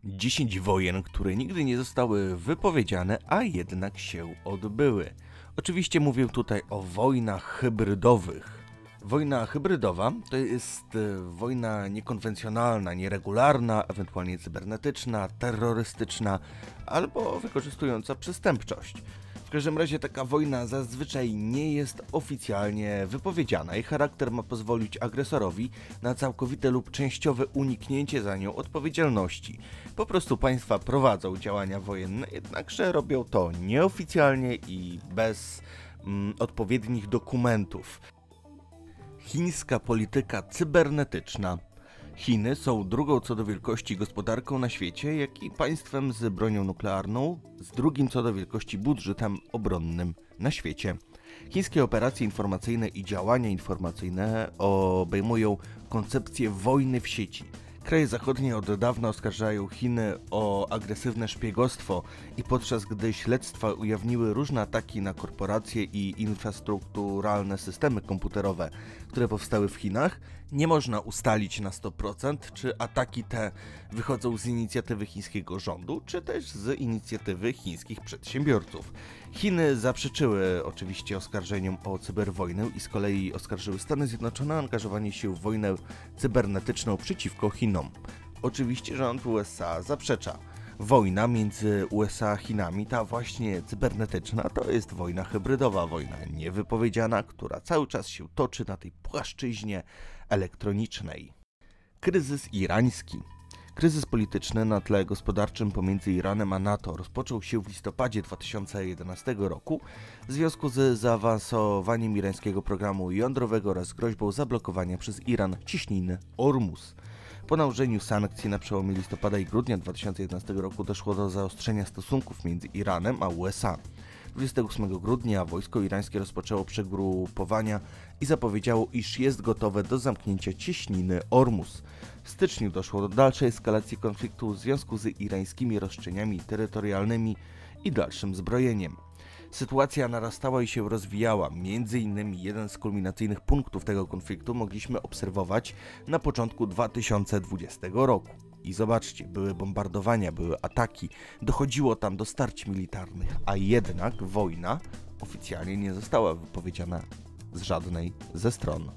10 wojen, które nigdy nie zostały wypowiedziane, a jednak się odbyły. Oczywiście mówię tutaj o wojnach hybrydowych. Wojna hybrydowa to jest wojna niekonwencjonalna, nieregularna, ewentualnie cybernetyczna, terrorystyczna albo wykorzystująca przestępczość. W każdym razie taka wojna zazwyczaj nie jest oficjalnie wypowiedziana. Jej charakter ma pozwolić agresorowi na całkowite lub częściowe uniknięcie za nią odpowiedzialności. Po prostu państwa prowadzą działania wojenne, jednakże robią to nieoficjalnie i bez odpowiednich dokumentów. Chińska polityka cybernetyczna. Chiny są drugą co do wielkości gospodarką na świecie, jak i państwem z bronią nuklearną, z drugim co do wielkości budżetem obronnym na świecie. Chińskie operacje informacyjne i działania informacyjne obejmują koncepcję wojny w sieci. Kraje zachodnie od dawna oskarżają Chiny o agresywne szpiegostwo i podczas gdy śledztwa ujawniły różne ataki na korporacje i infrastrukturalne systemy komputerowe, które powstały w Chinach, nie można ustalić na 100%, czy ataki te wychodzą z inicjatywy chińskiego rządu, czy też z inicjatywy chińskich przedsiębiorców. Chiny zaprzeczyły oczywiście oskarżeniom o cyberwojnę i z kolei oskarżyły Stany Zjednoczone o angażowanie się w wojnę cybernetyczną przeciwko Chinom. Oczywiście rząd USA zaprzecza. Wojna między USA a Chinami, ta właśnie cybernetyczna, to jest wojna hybrydowa, wojna niewypowiedziana, która cały czas się toczy na tej płaszczyźnie elektronicznej. Kryzys irański. Kryzys polityczny na tle gospodarczym pomiędzy Iranem a NATO rozpoczął się w listopadzie 2011 roku w związku z zaawansowaniem irańskiego programu jądrowego oraz groźbą zablokowania przez Iran ciśniny Ormus. Po nałożeniu sankcji na przełomie listopada i grudnia 2011 roku doszło do zaostrzenia stosunków między Iranem a USA. 28 grudnia wojsko irańskie rozpoczęło przegrupowania i zapowiedziało, iż jest gotowe do zamknięcia cieśniny Ormus. W styczniu doszło do dalszej eskalacji konfliktu w związku z irańskimi roszczeniami terytorialnymi i dalszym zbrojeniem. Sytuacja narastała i się rozwijała. Między innymi jeden z kulminacyjnych punktów tego konfliktu mogliśmy obserwować na początku 2020 roku. I zobaczcie, były bombardowania, były ataki, dochodziło tam do starć militarnych, a jednak wojna oficjalnie nie została wypowiedziana z żadnej ze stron.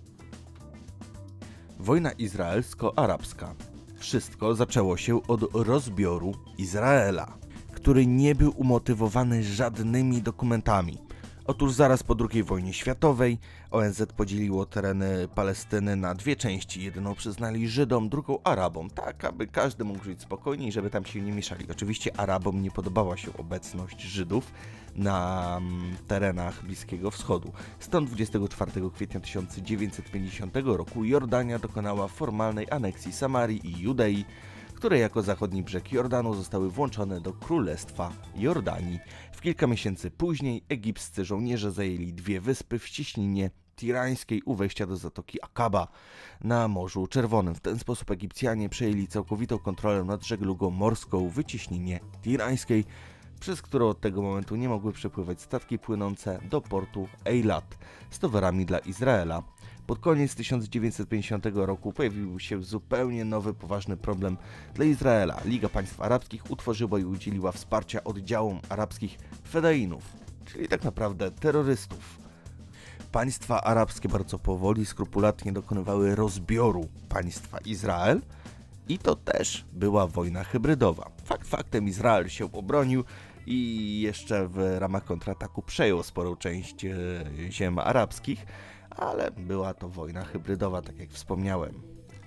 Wojna izraelsko-arabska. Wszystko zaczęło się od rozbioru Izraela, który nie był umotywowany żadnymi dokumentami. Otóż zaraz po II wojnie światowej ONZ podzieliło tereny Palestyny na dwie części. Jedną przyznali Żydom, drugą Arabom, tak aby każdy mógł żyć spokojnie i żeby tam się nie mieszali. Oczywiście Arabom nie podobała się obecność Żydów na terenach Bliskiego Wschodu. Stąd 24 kwietnia 1950 roku Jordania dokonała formalnej aneksji Samarii i Judei, które jako zachodni brzeg Jordanu zostały włączone do Królestwa Jordanii. W kilka miesięcy później egipscy żołnierze zajęli dwie wyspy w cieśninie tirańskiej u wejścia do Zatoki Akaba na Morzu Czerwonym. W ten sposób Egipcjanie przejęli całkowitą kontrolę nad żeglugą morską w cieśninie tirańskiej, przez którą od tego momentu nie mogły przepływać statki płynące do portu Eilat z towarami dla Izraela. Pod koniec 1950 roku pojawił się zupełnie nowy, poważny problem dla Izraela. Liga Państw Arabskich utworzyła i udzieliła wsparcia oddziałom arabskich fedainów, czyli tak naprawdę terrorystów. Państwa arabskie bardzo powoli, skrupulatnie dokonywały rozbioru państwa Izrael i to też była wojna hybrydowa. Fakt faktem Izrael się obronił i jeszcze w ramach kontrataku przejął sporą część ziem arabskich, ale była to wojna hybrydowa, tak jak wspomniałem.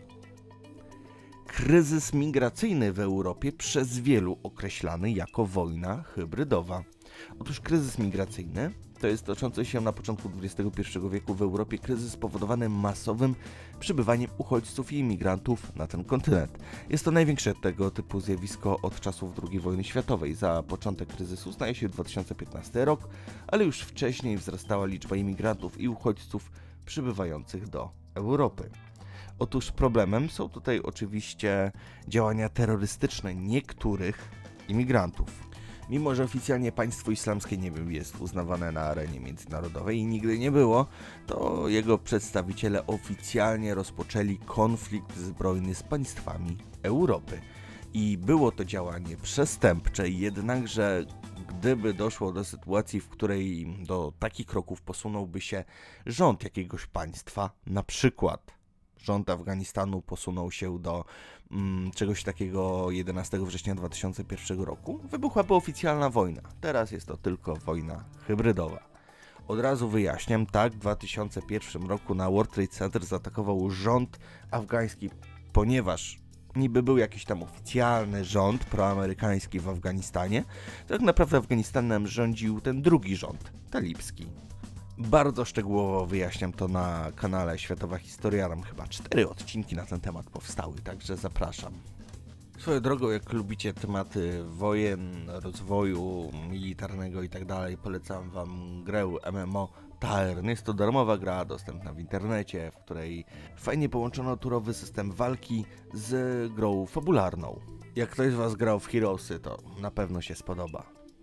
Kryzys migracyjny w Europie przez wielu określany jako wojna hybrydowa. Otóż kryzys migracyjny to jest toczący się na początku XXI wieku w Europie kryzys spowodowany masowym przybywaniem uchodźców i imigrantów na ten kontynent. Jest to największe tego typu zjawisko od czasów II wojny światowej. Za początek kryzysu uznaje się 2015 rok, ale już wcześniej wzrastała liczba imigrantów i uchodźców przybywających do Europy. Otóż problemem są tutaj oczywiście działania terrorystyczne niektórych imigrantów. Mimo że oficjalnie państwo islamskie nie jest uznawane na arenie międzynarodowej i nigdy nie było, to jego przedstawiciele oficjalnie rozpoczęli konflikt zbrojny z państwami Europy. i było to działanie przestępcze, jednakże gdyby doszło do sytuacji, w której do takich kroków posunąłby się rząd jakiegoś państwa, na przykład rząd Afganistanu posunął się do czegoś takiego 11 września 2001 roku, wybuchłaby oficjalna wojna. Teraz jest to tylko wojna hybrydowa. Od razu wyjaśniam, tak, w 2001 roku na World Trade Center zaatakował rząd afgański, ponieważ niby był jakiś tam oficjalny rząd proamerykański w Afganistanie, to tak naprawdę Afganistanem rządził ten drugi rząd, talibski. Bardzo szczegółowo wyjaśniam to na kanale Światowa Historia, tam chyba 4 odcinki na ten temat powstały, także zapraszam. Swoją drogą, jak lubicie tematy wojen, rozwoju militarnego i tak dalej, polecam wam grę MMO Tavern. Jest to darmowa gra dostępna w internecie, w której fajnie połączono turowy system walki z grą fabularną. Jak ktoś z was grał w Heroesy, to na pewno się spodoba.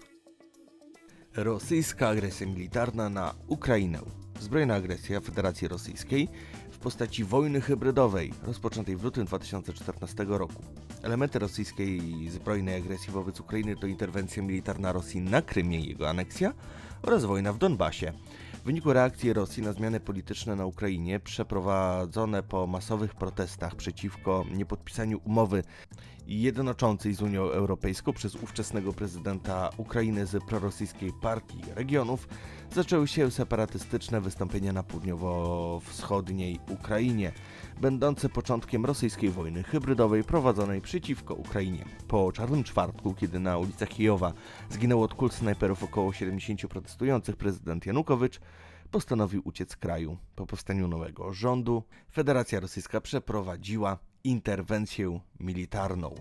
Rosyjska agresja militarna na Ukrainę. Zbrojna agresja Federacji Rosyjskiej w postaci wojny hybrydowej rozpoczętej w lutym 2014 roku. Elementy rosyjskiej zbrojnej agresji wobec Ukrainy to interwencja militarna Rosji na Krymie i jego aneksja oraz wojna w Donbasie. W wyniku reakcji Rosji na zmiany polityczne na Ukrainie przeprowadzone po masowych protestach przeciwko niepodpisaniu umowy jednoczącej z Unią Europejską przez ówczesnego prezydenta Ukrainy z prorosyjskiej Partii Regionów zaczęły się separatystyczne wystąpienia na południowo-wschodniej Ukrainie, będące początkiem rosyjskiej wojny hybrydowej prowadzonej przeciwko Ukrainie. Po Czarnym Czwartku, kiedy na ulicach Kijowa zginęło od kul snajperów około 70 protestujących, prezydent Janukowycz postanowił uciec z kraju. Po powstaniu nowego rządu Federacja Rosyjska przeprowadziła interwencję militarną.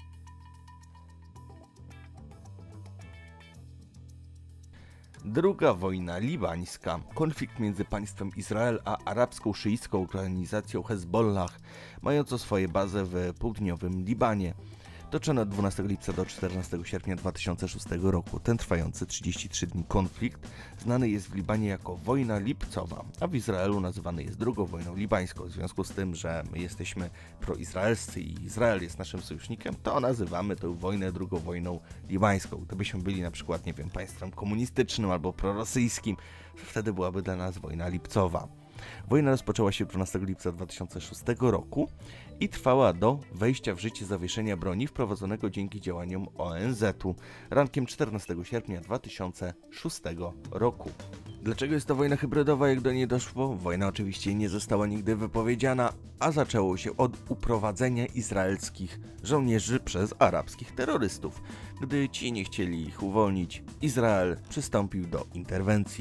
Druga wojna libańska. Konflikt między państwem Izrael a arabską szyicką organizacją Hezbollah, mającą swoje bazy w południowym Libanie. Toczony od 12 lipca do 14 sierpnia 2006 roku. Ten trwający 33 dni konflikt znany jest w Libanie jako wojna lipcowa, a w Izraelu nazywany jest drugą wojną libańską. W związku z tym, że my jesteśmy proizraelscy i Izrael jest naszym sojusznikiem, to nazywamy tę wojnę drugą wojną libańską. Gdybyśmy byli na przykład, nie wiem, państwem komunistycznym albo prorosyjskim, wtedy byłaby dla nas wojna lipcowa. Wojna rozpoczęła się 12 lipca 2006 roku i trwała do wejścia w życie zawieszenia broni wprowadzonego dzięki działaniom ONZ-u rankiem 14 sierpnia 2006 roku. Dlaczego jest to wojna hybrydowa, jak do niej doszło? Wojna oczywiście nie została nigdy wypowiedziana, a zaczęło się od uprowadzenia izraelskich żołnierzy przez arabskich terrorystów. Gdy ci nie chcieli ich uwolnić, Izrael przystąpił do interwencji.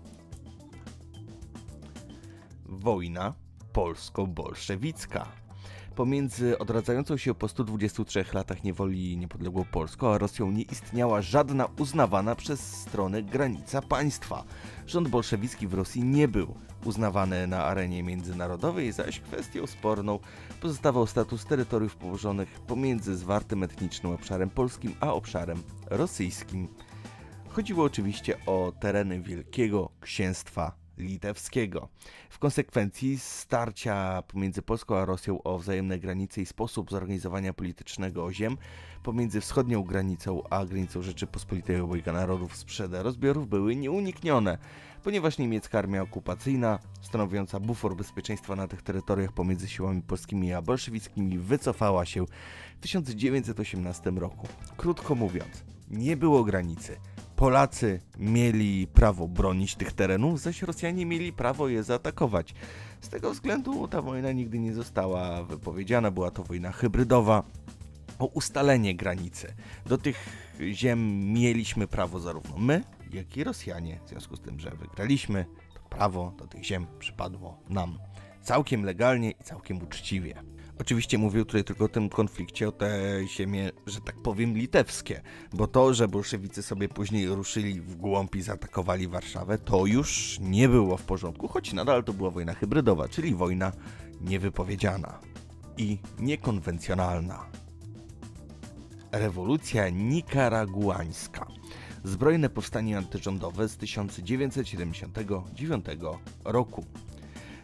Wojna polsko-bolszewicka. Pomiędzy odradzającą się po 123 latach niewoli niepodległą Polską a Rosją nie istniała żadna uznawana przez stronę granica państwa. Rząd bolszewicki w Rosji nie był uznawany na arenie międzynarodowej, zaś kwestią sporną pozostawał status terytoriów położonych pomiędzy zwartym etnicznym obszarem polskim a obszarem rosyjskim. Chodziło oczywiście o tereny Wielkiego Księstwa Litewskiego. W konsekwencji starcia pomiędzy Polską a Rosją o wzajemne granice i sposób zorganizowania politycznego ziem pomiędzy wschodnią granicą a granicą Rzeczypospolitej Obojga Narodów sprzed rozbiorów były nieuniknione, ponieważ niemiecka armia okupacyjna, stanowiąca bufor bezpieczeństwa na tych terytoriach pomiędzy siłami polskimi a bolszewickimi, wycofała się w 1918 roku. Krótko mówiąc, nie było granicy. Polacy mieli prawo bronić tych terenów, zaś Rosjanie mieli prawo je zaatakować. Z tego względu ta wojna nigdy nie została wypowiedziana, była to wojna hybrydowa o ustalenie granicy. Do tych ziem mieliśmy prawo zarówno my, jak i Rosjanie. W związku z tym, że wygraliśmy, to prawo do tych ziem przypadło nam. Całkiem legalnie i całkiem uczciwie. Oczywiście mówię tutaj tylko o tym konflikcie, o te ziemie, że tak powiem, litewskie, bo to, że bolszewicy sobie później ruszyli w głąb i zaatakowali Warszawę, to już nie było w porządku, choć nadal to była wojna hybrydowa, czyli wojna niewypowiedziana i niekonwencjonalna. Rewolucja nikaraguańska. Zbrojne powstanie antyrządowe z 1979 roku.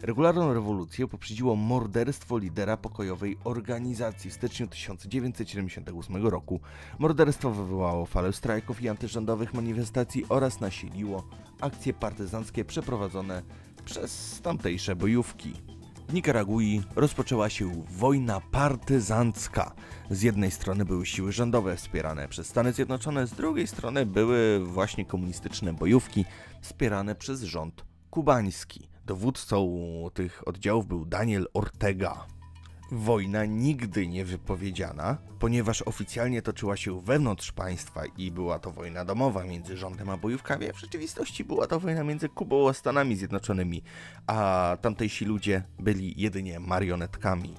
Regularną rewolucję poprzedziło morderstwo lidera pokojowej organizacji w styczniu 1978 roku. Morderstwo wywołało falę strajków i antyrządowych manifestacji oraz nasiliło akcje partyzanckie przeprowadzone przez tamtejsze bojówki. W Nikaragui rozpoczęła się wojna partyzancka. Z jednej strony były siły rządowe wspierane przez Stany Zjednoczone, z drugiej strony były właśnie komunistyczne bojówki wspierane przez rząd kubański. Dowódcą tych oddziałów był Daniel Ortega. Wojna nigdy nie wypowiedziana, ponieważ oficjalnie toczyła się wewnątrz państwa i była to wojna domowa między rządem a bojówkami, a w rzeczywistości była to wojna między Kubą a Stanami Zjednoczonymi, a tamtejsi ludzie byli jedynie marionetkami.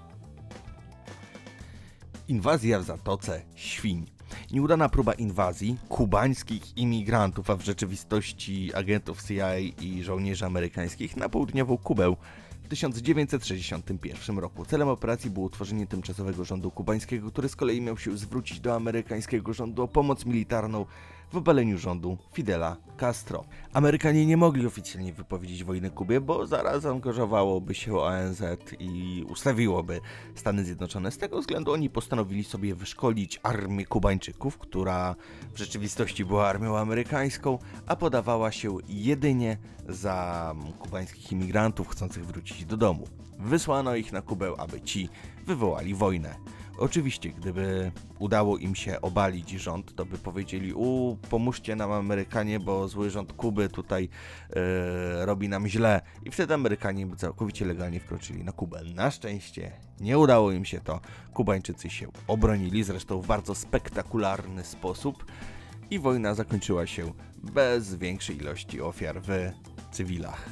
Inwazja w Zatoce Świń. Nieudana próba inwazji kubańskich imigrantów, a w rzeczywistości agentów CIA i żołnierzy amerykańskich na południową Kubę w 1961 roku. Celem operacji było utworzenie tymczasowego rządu kubańskiego, który z kolei miał się zwrócić do amerykańskiego rządu o pomoc militarną w obaleniu rządu Fidela Castro. Amerykanie nie mogli oficjalnie wypowiedzieć wojny Kubie, bo zaraz angażowałoby się ONZ i ustawiłoby Stany Zjednoczone. Z tego względu oni postanowili sobie wyszkolić armię Kubańczyków, która w rzeczywistości była armią amerykańską, a podawała się jedynie za kubańskich imigrantów chcących wrócić do domu. Wysłano ich na Kubę, aby ci wywołali wojnę. Oczywiście, gdyby udało im się obalić rząd, to by powiedzieli: pomóżcie nam Amerykanie, bo zły rząd Kuby tutaj robi nam źle. I wtedy Amerykanie by całkowicie legalnie wkroczyli na Kubę. Na szczęście nie udało im się to. Kubańczycy się obronili, zresztą w bardzo spektakularny sposób. I wojna zakończyła się bez większej ilości ofiar w cywilach.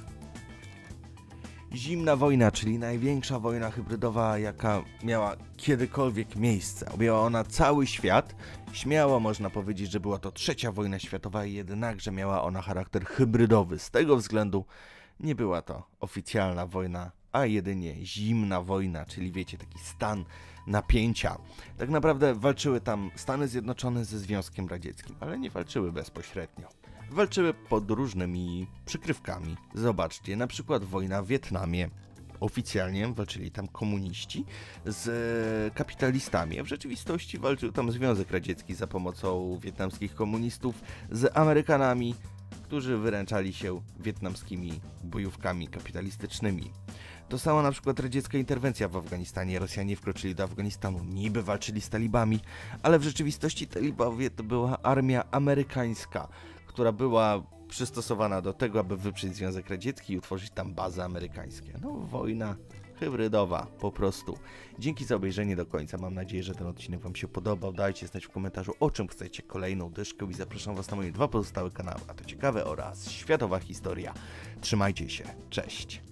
Zimna wojna, czyli największa wojna hybrydowa, jaka miała kiedykolwiek miejsce. Objęła ona cały świat. Śmiało można powiedzieć, że była to trzecia wojna światowa, jednakże miała ona charakter hybrydowy. Z tego względu nie była to oficjalna wojna, a jedynie zimna wojna, czyli wiecie, taki stan napięcia. Tak naprawdę walczyły tam Stany Zjednoczone ze Związkiem Radzieckim, ale nie walczyły bezpośrednio. Walczyły pod różnymi przykrywkami. Zobaczcie, na przykład wojna w Wietnamie. Oficjalnie walczyli tam komuniści z kapitalistami, a w rzeczywistości walczył tam Związek Radziecki za pomocą wietnamskich komunistów z Amerykanami, którzy wyręczali się wietnamskimi bojówkami kapitalistycznymi. To samo na przykład radziecka interwencja w Afganistanie. Rosjanie wkroczyli do Afganistanu, niby walczyli z talibami, ale w rzeczywistości talibowie to była armia amerykańska, która była przystosowana do tego, aby wyprzeć Związek Radziecki i utworzyć tam bazy amerykańskie. No, wojna hybrydowa, po prostu. Dzięki za obejrzenie do końca. Mam nadzieję, że ten odcinek Wam się podobał. Dajcie znać w komentarzu, o czym chcecie kolejną dyszkę i zapraszam Was na moje dwa pozostałe kanały, a to ciekawe oraz światowa historia. Trzymajcie się, cześć!